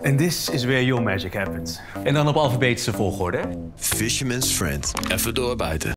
And this is where your magic happens. En dan op alfabetische volgorde. Fisherman's Friend. Even doorbijten.